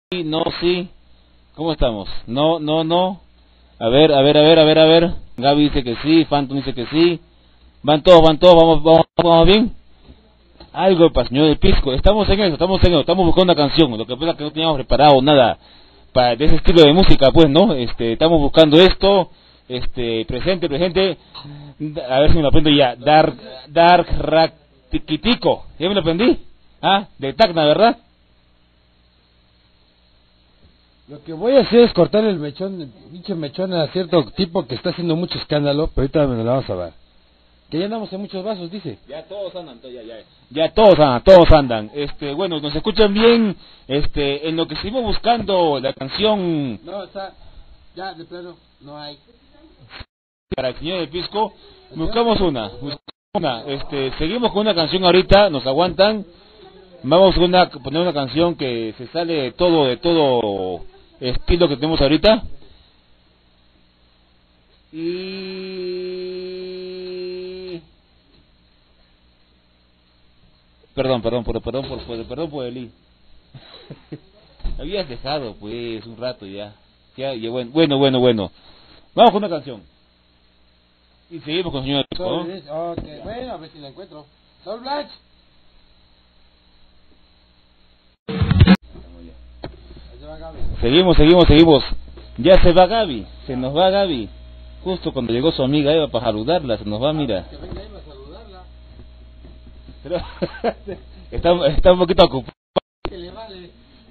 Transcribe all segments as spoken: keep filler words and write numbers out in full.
Sí, no, sí. ¿Cómo estamos? No, no, no. A ver, a ver, a ver, a ver, a ver. Gaby dice que sí, Phantom dice que sí. Van todos, van todos, vamos, vamos, vamos bien. Algo para señor del Pisco. Estamos en eso, estamos en eso, estamos buscando una canción. Lo que pasa es que no teníamos preparado nada para de ese estilo de música, pues, ¿no? Este, estamos buscando esto. Este, presente, presente. A ver si me lo aprendo ya. Dark, Dark Raktikitico. ¿Ya me lo aprendí? Ah, de Tacna, ¿verdad? Lo que voy a hacer es cortar el mechón, el pinche mechón a cierto tipo que está haciendo mucho escándalo, pero ahorita me lo vamos a ver. Que ya andamos en muchos vasos, dice. Ya todos andan, ya, ya, ya todos andan, todos andan. Este, bueno, nos escuchan bien, este, en lo que seguimos buscando la canción. No, está, ya, de plano, no hay. Para el señor del Pisco, buscamos una, buscamos una, este, seguimos con una canción ahorita, nos aguantan. Vamos a una, poner una canción que se sale de todo, de todo estilo que tenemos ahorita. Y... Perdón, perdón, perdón, perdón, por, por, perdón por el I. Habías dejado, pues, un rato ya. Ya, ya, bueno, bueno, bueno, bueno. Vamos con una canción. Y seguimos con el señor Pisco, ¿no? Okay, bueno, a ver si la encuentro. Soul Blanche. Seguimos, seguimos, seguimos. Ya se va Gaby, se nos va Gaby. Justo cuando llegó su amiga Eva para saludarla, se nos va, mira. Que venga Eva a saludarla. Pero está, está un poquito ocupado. Que le vale.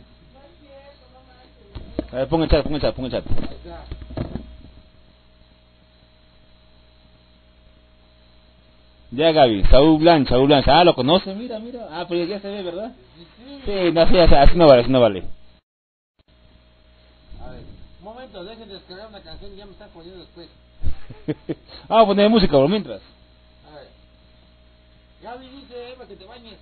A ver, ponga el chat, ponga el chat, ponga el chat. Ya Gaby, Saúl Blanche, Saúl Blanche. Ah, lo conoce, mira, mira. Ah, pero ya se ve, ¿verdad? Sí, no, así, así no vale, así no vale. A ver, un momento, dejen de descargar una canción y ya me están poniendo después. Vamos a poner música por mientras. A ver. Gaby dice, Eva, que te bañes.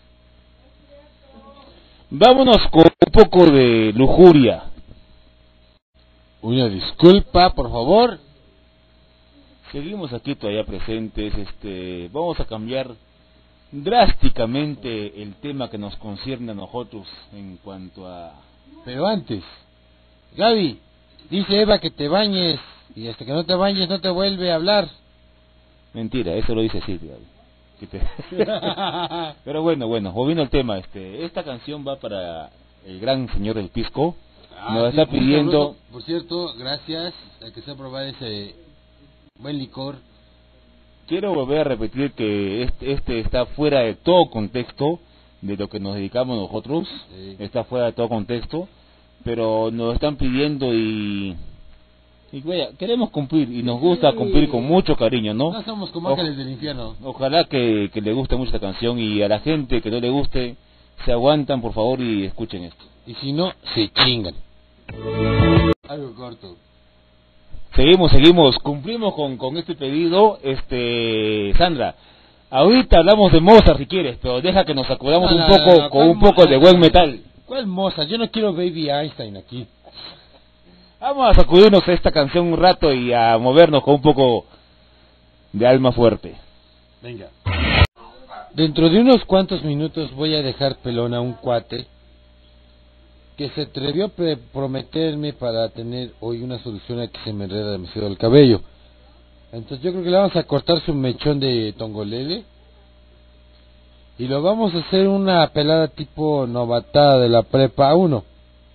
Vámonos con un poco de lujuria. Una disculpa, por favor. Seguimos aquí todavía presentes. Este, vamos a cambiar drásticamente el tema que nos concierne a nosotros en cuanto a... Pero antes, Gaby, dice Eva que te bañes y hasta que no te bañes no te vuelve a hablar. Mentira, eso lo dice Silvia. Que te... Pero bueno, bueno, volviendo al tema, este, esta canción va para el gran señor del Pisco. Ah, Nos sí, está pidiendo... Por cierto, gracias al que se probar ese buen licor. Quiero volver a repetir que este, este está fuera de todo contexto de lo que nos dedicamos nosotros. Sí. Está fuera de todo contexto, pero nos están pidiendo y... Y vaya, queremos cumplir y nos gusta sí. cumplir con mucho cariño, ¿no? No somos como ángeles del infierno. Ojalá que, que le guste mucho esta canción y a la gente que no le guste, se aguantan por favor y escuchen esto. Y si no, se chingan. Algo corto. Seguimos, seguimos, cumplimos con, con este pedido, este Sandra. Ahorita hablamos de Mozart si quieres, pero deja que nos acordamos no, un poco no, no, con un poco de buen metal. ¿Cuál Mozart? Yo no quiero Baby Einstein aquí. Vamos a sacudirnos esta canción un rato y a movernos con un poco de alma fuerte. Venga. Dentro de unos cuantos minutos voy a dejar pelón a un cuate que se atrevió a prometerme para tener hoy una solución a que se me enreda demasiado el cabello. Entonces yo creo que le vamos a cortar su mechón de tongolele y lo vamos a hacer una pelada tipo novatada de la prepa uno.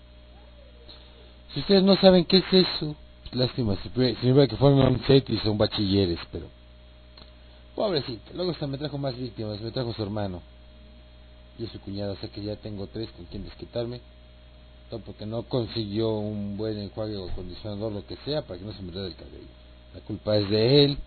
Si ustedes no saben qué es eso, lástima, significa que fueron a un set y son bachilleres, pero pobrecito, luego hasta me trajo más víctimas, me trajo su hermano y su cuñado, o sea que ya tengo tres con quien desquitarme, todo porque no consiguió un buen enjuague o acondicionador, lo que sea, para que no se me enrede el cabello. La culpa es de él.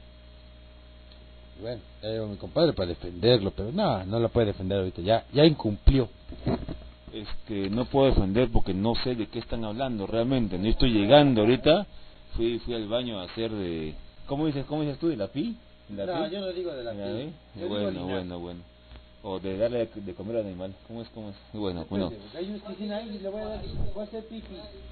Y bueno, ya llevo a mi compadre para defenderlo, pero no, no lo puede defender ahorita, ya, ya incumplió. Este, no puedo defender porque no sé de qué están hablando realmente. No estoy llegando ahorita. Fui fui al baño a hacer de... ¿Cómo dices, cómo dices tú? ¿De la pi? ¿La no, pi? yo no digo de la pi. Yo bueno, digo bueno, bueno. O de darle de, de comer al animal. ¿Cómo es? ¿Cómo es? Bueno, bueno. Hay una piscina ahí y le voy a dar... Voy a hacer pipi.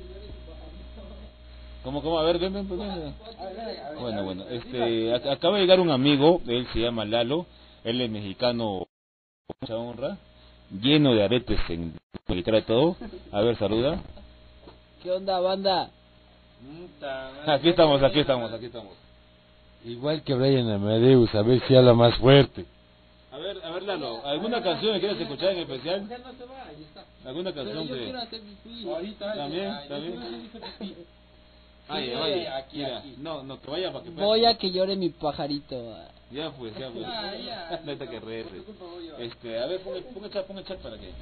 ¿Cómo, cómo? A ver, ven, ven, ven. ven. Bueno, bueno. Este, acaba de llegar un amigo. Él se llama Lalo. Él es mexicano. Mucha honra. lleno de aretes en la guitarra y todo. A ver, saluda. ¿Qué onda, banda? Aquí estamos, aquí estamos, aquí estamos. Igual que Brian Amadeus, a ver si habla más fuerte. A ver, a ver, Lalo, ¿alguna canción que quieras escuchar en especial? Ya no se va, ahí está. ¿Alguna Pero canción yo que...? quiero hacer pipí. También, Ay, también. yo quiero hacer pipí. Ay, Sí, vaya, aquí, mira, aquí. no, no, que vaya para que Voy a que llore mi pajarito. Ya pues, ya pues. Ya, ya. Neta que rece. Por tu culpa voy yo. Este, a ver, pon el, pon el chat, pon el chat para que...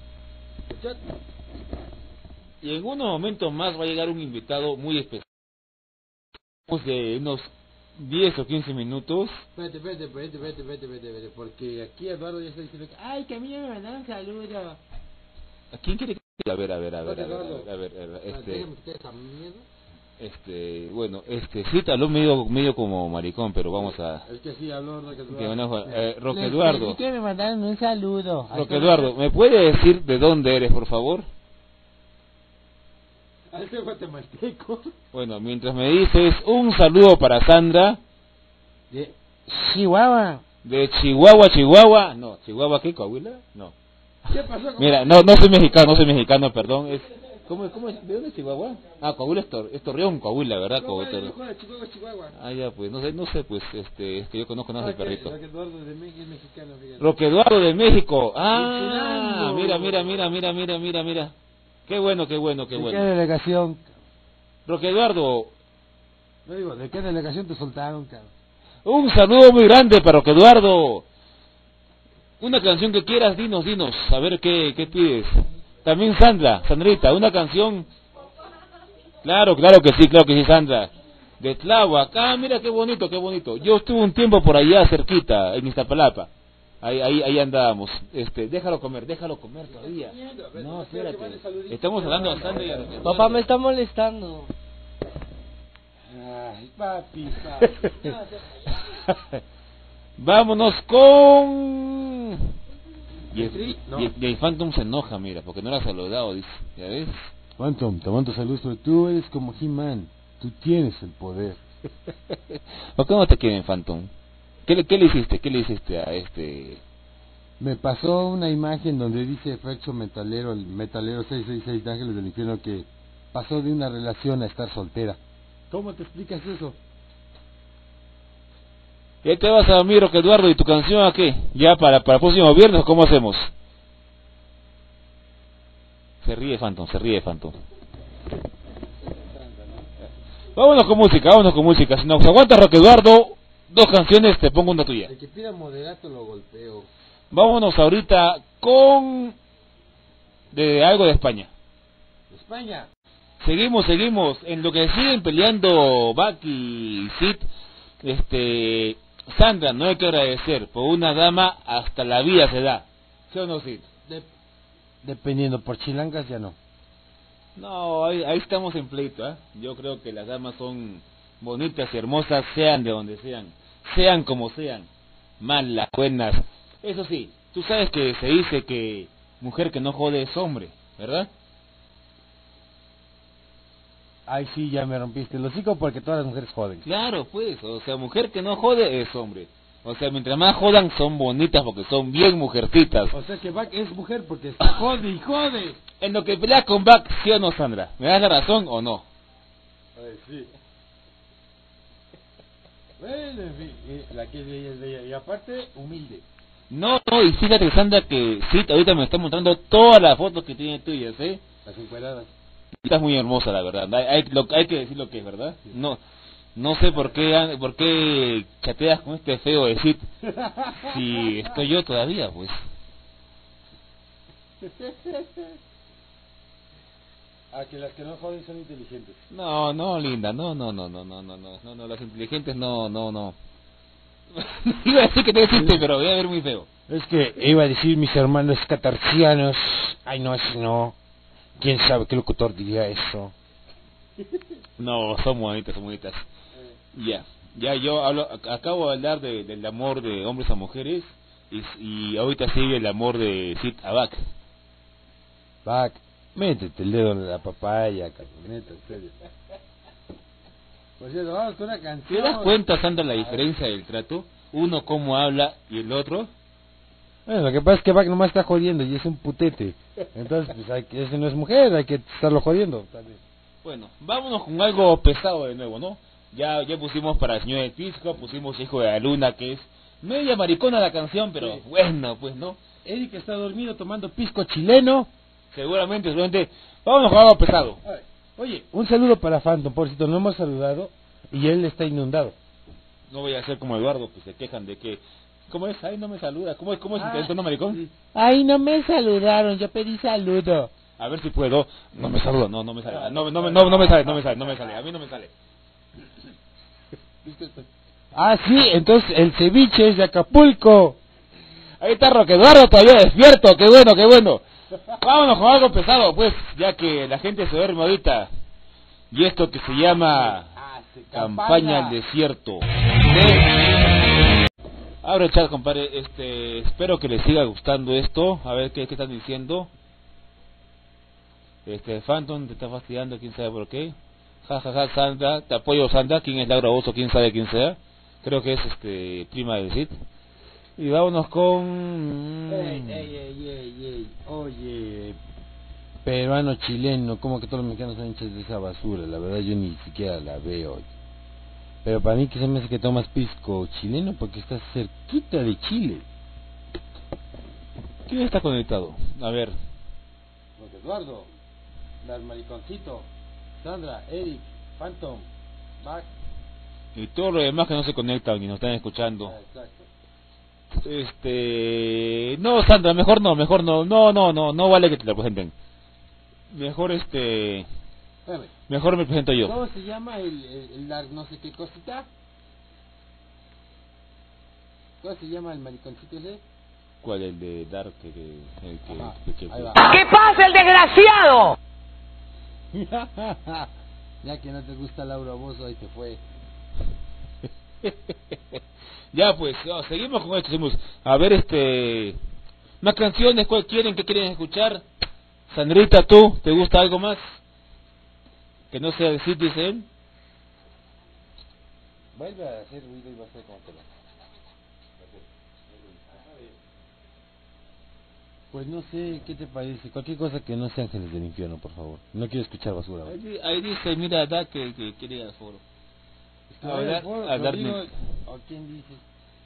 Y en unos momentos más va a llegar un invitado muy especial. De unos diez o quince minutos. Espérate, espérate, espérate, espérate, espérate, espérate, espérate, porque aquí Eduardo ya está diciendo que... Ay, que a mí ya me mandaron saludos. ¿A quién quiere que...? A ver, a ver, a ver, a ver, Eduardo. a ver, a ver, este... Déjame quitar esa mierda. Este, bueno, este, sí, habló medio, medio como maricón, pero vamos a... Es que sí, habló Roque Eduardo. Que bueno, eh, Roque Les Eduardo. pedí que me mandaron un saludo. Roque Eduardo, ¿me puede decir de dónde eres, por favor? ¿Es de guatemalteco? Bueno, mientras me dices un saludo para Sandra. De Chihuahua. De Chihuahua, Chihuahua. No, Chihuahua, ¿qué? ¿Coahuila? No. ¿Qué pasó? Mira, no, no soy mexicano, no soy mexicano, perdón. Es, ¿cómo, cómo es? ¿De dónde es Chihuahua? Ah, Coahuila es, Tor, es Torreón, Coahuila, ¿verdad? No, Coahuila. vale, Chihuahua, Chihuahua, Chihuahua. Ah, ya, pues, no sé, no sé, pues, este, es que yo conozco nada del perrito. Roque Eduardo de México es mexicano, fíjate. Roque Eduardo de México. Ah, Chulando. mira, mira, mira, mira, mira, mira, mira. Qué bueno, qué bueno, qué ¿De qué bueno. delegación? Roque Eduardo, No digo, ¿de qué delegación te soltaron, cabrón? un saludo muy grande para Roque Eduardo. Una canción que quieras, dinos, dinos. A ver qué, qué pides. También Sandra, Sandrita, una canción. Claro, claro que sí, claro que sí, Sandra. De Tláhuac. Ah, mira qué bonito, qué bonito. Yo estuve un tiempo por allá cerquita, en Iztapalapa. Ahí, ahí, ahí andábamos. Este, déjalo comer, déjalo comer todavía. No, espérate. Estamos hablando a Sandra y a Roque Eduardo. Papá me está molestando. Ay, papi, papi. Vámonos con... Y el, Sí, no. y, el, y el Phantom se enoja, mira, porque no lo ha saludado, dice. ¿Ya ves? Phantom, te mando saludos, pero tú eres como He-Man. Tú tienes el poder. ¿Por qué no te quieren, Phantom? ¿Qué le, qué le hiciste? ¿Qué le hiciste a este...? Me pasó una imagen donde dice Fercho Metalero, el metalero seiscientos sesenta y seis de Ángeles del Infierno, que pasó de una relación a estar soltera. ¿Cómo te explicas eso? ¿Qué te vas a dormir, Roque Eduardo? ¿Y tu canción a qué? ¿Ya para, para el próximo viernes? ¿Cómo hacemos? Se ríe Phantom, se ríe Phantom. Vámonos con música, vámonos con música. Si nos aguanta Roque Eduardo, dos canciones, te pongo una tuya. El que pida moderato lo golpeo. Vámonos ahorita con... de algo de España. España. Seguimos, seguimos. En lo que siguen peleando Bach y Sid, este... Sandra, no hay que agradecer. Por una dama hasta la vida se da. ¿Sí o no, Sid? De- dependiendo, por chilangas ya no. No, ahí, ahí estamos en pleito, ¿eh? Yo creo que las damas son bonitas y hermosas, sean de donde sean, sean como sean, malas, buenas. Eso sí, tú sabes que se dice que mujer que no jode es hombre, ¿verdad? Ay, sí, ya me rompiste el hocico porque todas las mujeres joden. Claro, pues, o sea, mujer que no jode es hombre. O sea, mientras más jodan son bonitas porque son bien mujercitas. O sea que Bach es mujer porque está jode y jode. En lo que peleas con Bach, ¿sí o no, Sandra? ¿Me das la razón o no? Ay, sí. Bueno, en fin, eh, la que es bella es bella. Y aparte, humilde. No, no, y fíjate, Sandra, que sí, ahorita me está mostrando todas las fotos que tiene tuyas, ¿eh? Las encueradas. Estás muy hermosa, la verdad. Hay, hay, lo, hay que decir lo que es, ¿verdad? No, no sé por qué, por qué chateas con este feo de Sid. Si estoy yo todavía, pues. A que las que no joden son inteligentes. No, no, linda, no, no, no, no, no, no, no, no, no, las inteligentes no, no, no. Iba a decir que te deciste, pero voy a ver muy feo. Es que iba a decir mis hermanos catarcianos. Ay, no, si no. ¿Quién sabe qué locutor diría eso? No, son bonitas, son bonitas. Ya, ya yo hablo, ac- acabo de hablar de, del amor de hombres a mujeres y, y ahorita sigue el amor de Sid a Bach. Bach, métete el dedo en la papaya, cabrón, en serio. Por cierto, vamos con una ¿Te canción. das cuenta, Sandra, la diferencia del trato? Uno cómo habla y el otro. Bueno, lo que pasa es que Bach nomás está jodiendo y es un putete. Entonces, pues, hay que, ese no es mujer, hay que estarlo jodiendo. Tal vez. Bueno, vámonos con algo pesado de nuevo, ¿no? Ya ya pusimos para el señor del Pisco, pusimos Hijo de la Luna, que es media maricona la canción, pero Sí. bueno, pues, ¿no? Eric está dormido tomando pisco chileno. Seguramente, seguramente. Vámonos con algo pesado. Oye, un saludo para Phantom, pobrecito, no hemos saludado y él está inundado. No voy a ser como Eduardo, que se quejan de que... ¿Cómo es? Ay, no me saluda. ¿Cómo es? ¿Cómo es? Ah, ¿El tono maricón? Ay, no me saludaron, yo pedí saludo. A ver si puedo. No me saluda, no, no me sale. No, no, no, no, no me sale, no me sale, no me sale. A mí no me sale. Ah, sí, entonces el ceviche es de Acapulco. Ahí está Roque Eduardo todavía despierto. Qué bueno, qué bueno. Vámonos con algo pesado, pues, ya que la gente se duerme ahorita. Y esto que se llama Campaña al Desierto. ¿Sí? Abre el chat, compadre. Este, espero que les siga gustando esto. A ver qué, qué están diciendo. Este, Phantom te está fastidiando, quién sabe por qué. Ja, ja, ja, Sandra, te apoyo, Sandra. ¿Quién es Laura Oso? ¿Quién sabe quién sea? Creo que es este prima del Cid. Y vámonos con... Ey, ey, ey, ey, ey. Oye, peruano chileno, como que todos los mexicanos son hinchas de esa basura, la verdad yo ni siquiera la veo. Pero para mí que se me hace que tomas pisco chileno porque estás cerquita de Chile. ¿Quién está conectado? A ver. Eduardo, Dar Mariconcito, Sandra, Eric, Phantom, Mac. Y todo lo demás que no se conectan y nos están escuchando. Exacto. Este... No, Sandra, mejor no, mejor no. No, no, no, no vale que te la presenten. Mejor este... Espérame. Mejor me presento yo. ¿Cómo se llama el, el, el Dar no sé qué cosita? ¿Cómo se llama el mariconcito ese? ¿Cuál? El de Dark que... que, el que, Ajá, que- que- ahí va. ¿Qué pasa, el desgraciado? Ya que no te gusta Laura Bozo, ahí te fue. Ya pues, no, seguimos con esto. Seguimos. A ver, este... Más canciones, ¿cuál quieren? ¿Qué quieren escuchar? Sandrita, ¿tú? ¿Te gusta algo más? Que no sea de Citizen. Vuelve a hacer ruido y va a ser como te la... Pues no sé, ¿qué te parece? Cualquier cosa que no sea Ángeles del Infierno, por favor. No quiero escuchar basura. Ahí, di- ahí dice, mira, da que, que quiere ir al foro. A ver, Hablar- por- hablar- Rodrigo, ¿o quién dice?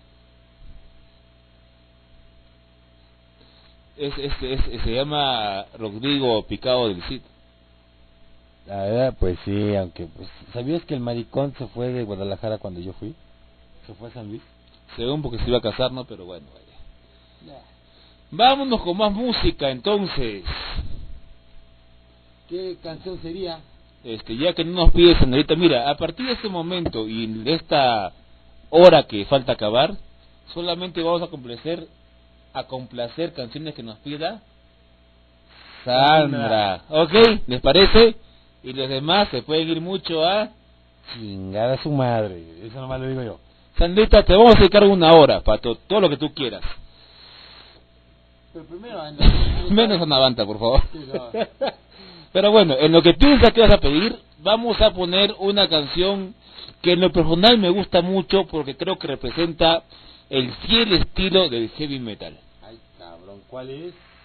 Es, es, es- se llama Rodrigo Picado del Cid. La verdad, pues sí, aunque... Pues, ¿sabías que el maricón se fue de Guadalajara cuando yo fui? ¿Se fue a San Luis? Según porque se iba a casar, ¿no? Pero bueno, vaya. Vámonos con más música, entonces. ¿Qué canción sería? Este, ya que no nos pide Sandrita, mira, a partir de este momento y de esta hora que falta acabar, solamente vamos a complacer, a complacer canciones que nos pida Sandra. ¿Ok? ¿Les parece? Y los demás se pueden ir mucho a... Chingar a su madre, eso nomás lo digo yo. Sandrita, te vamos a dedicar una hora para to- todo lo que tú quieras. Pero primero... Menos a Navanta, por favor. Sí, no. Pero bueno, en lo que piensas que vas a pedir, vamos a poner una canción que en lo personal me gusta mucho porque creo que representa el fiel estilo del heavy metal. Ay, cabrón, ¿cuál es?